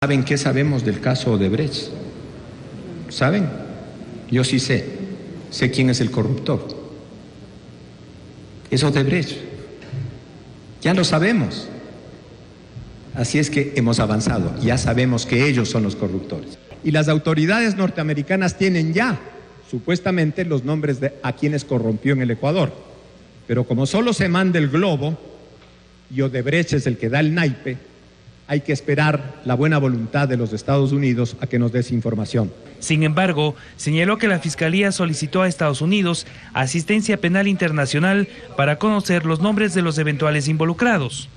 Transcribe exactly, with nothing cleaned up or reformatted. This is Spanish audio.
¿Saben qué sabemos del caso Odebrecht? ¿Saben? Yo sí sé. Sé quién es el corruptor. Es Odebrecht. Ya lo sabemos. Así es que hemos avanzado. Ya sabemos que ellos son los corruptores. Y las autoridades norteamericanas tienen ya, supuestamente, los nombres de a quienes corrompió en el Ecuador. Pero como solo se manda el globo y Odebrecht es el que da el naipe, hay que esperar la buena voluntad de los Estados Unidos a que nos dé esa información. Sin embargo, señaló que la Fiscalía solicitó a Estados Unidos asistencia penal internacional para conocer los nombres de los eventuales involucrados.